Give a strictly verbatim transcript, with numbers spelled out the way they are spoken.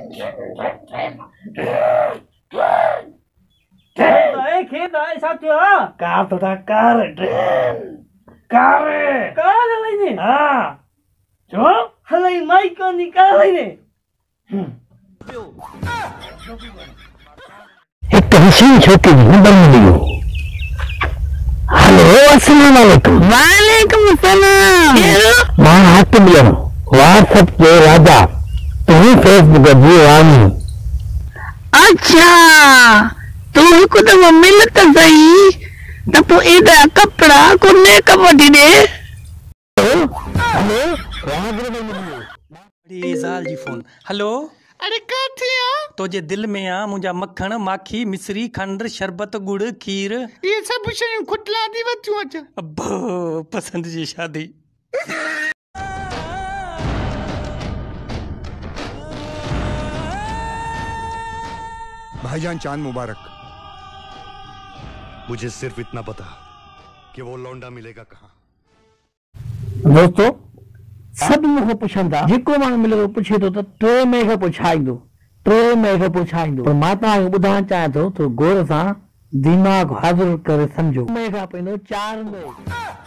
खेदाए खेदाए साथियो कार तो था कार ट्रेन कार कार लईने हां जो हलाई माइक को निकाल लईने एक हसीन छोटी नंबर मिली। हेलो अस्सलाम वालेकुम। वालेकुम अस्सलाम। मां हाथ मिलो व्हाट्सएप के राजा तू फेसबुक जी वानी। अच्छा तू को तो मिल त सही त पो एदा कपड़ा को ने कपड़ी दे। हेलो बड़ी ज़ाल जी फोन। हेलो अरे का थिया तो जे दिल में आ मुंजा मक्खण माखी मिश्री खंड शरबत गुड़ खीर ये सब शयूं खुटला दी वचू अच। अब्बो पसंद जी शादी। भाईजान चांद मुबारक। मुझे सिर्फ इतना पता कि वो लौंडा मिलेगा कहाँ। दोस्तों सब मूंखे पुछनि था जेको माण्हू मिले थो पुछे थो त टे मई खां पोइ छा ईंदो टे मई खां पोइ छा ईंदो पर मां तव्हांखे ॿुधाइणु चाहियां थो त गौर सां दिमाग़ हाज़िर करे सम्झो मई खां पोइ ईंदो चारि मई।